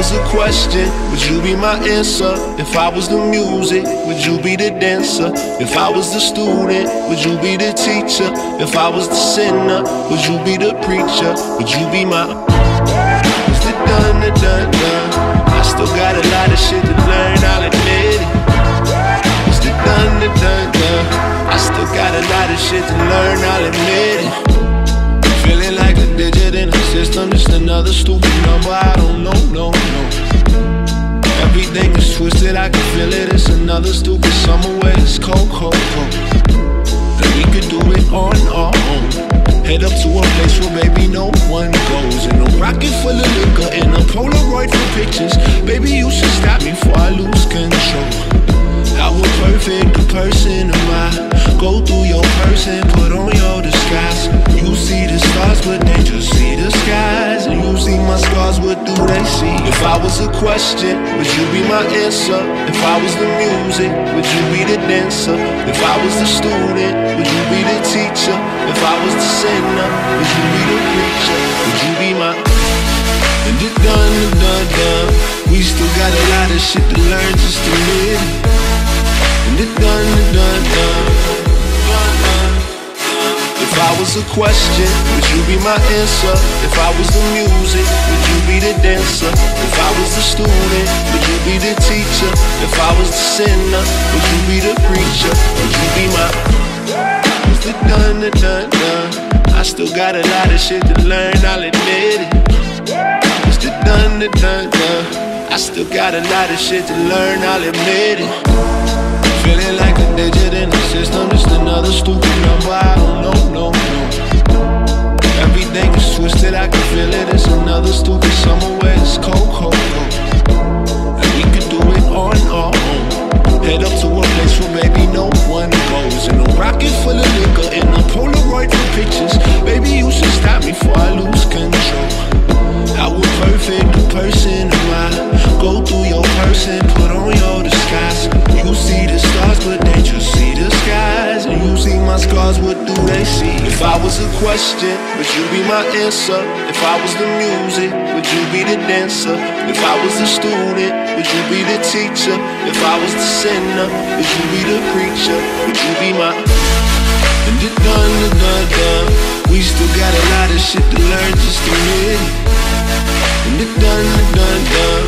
was a question, would you be my answer? If I was the music, would you be the dancer? If I was the student, would you be the teacher? If I was the sinner, would you be the preacher? Would you be my It's the done. I still got a lot of shit to learn, I'll admit it. It's the done. I still got a lot of shit to learn, I'll admit it. Feeling like a digit in a system, just another stupid number, I don't know, no. Everything is twisted, I can feel it, it's another stupid summer where it's cold. And we could do it on our own. Head up to a place where baby no one goes. In a rocket full of liquor, in a Polaroid for pictures. Baby, you should stop me before I lose control. How perfect a person am I? Go through your person, put on your disguise. You see the stars, but they just see the skies. And you see my scars, what do they see? If I was a question, would you be my answer? If I was the music, would you be the dancer? If I was the student, would you be the teacher? If I was the sinner, would you be the preacher? Would you be my And the done. We still got a lot of shit to learn, just a minute. And the done. If I was a question, would you be my answer? If I was the music, would you be the dancer? If I was the student, would you be the teacher? If I was the sinner, would you be the preacher? Would you be my It's the done. I still got a lot of shit to learn, I'll admit it. It's the done. I still got a lot of shit to learn, I'll admit it. Feeling like a digit in the system, just another stupid number, I don't know, no. Everything is twisted, I can feel it, it's another stupid summer where it's cold. And we could do it on our own. Head up to a place where baby no one goes. In a rocket full of liquor, in a Polaroid for pictures. Baby, you should stop me before I lose control. How perfect a person am I? Go through your person, put on your disguise. You see the stars, but they just see the skies. And you see my scars, what do they see? If I was a question, would you be my answer? If I was the music, would you be the dancer? If I was the student, would you be the teacher? If I was the sinner, would you be the preacher? Would you be my And the done. We still got a lot of shit to learn, just a minute. And the done.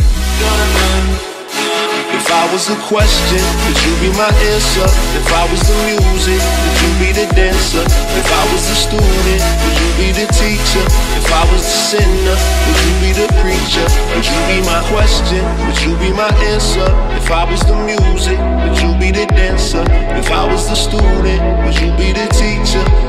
If I was a question, would you be my answer? If I was the music, would you be the dancer? If I was the student, would you be the teacher? If I was the sinner, would you be the preacher? Would you be my question? Would you be my answer? If I was the music, would you be the dancer? If I was the student, would you be the teacher?